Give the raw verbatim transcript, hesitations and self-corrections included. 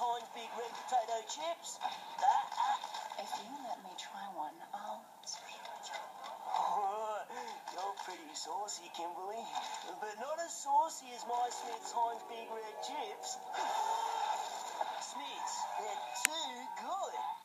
Heinz big red potato chips. That, If you let me try one, I'll... oh, you're pretty saucy, Kimberly, but not as saucy as my Smith's Heinz big red chips. Smith's, they're too good.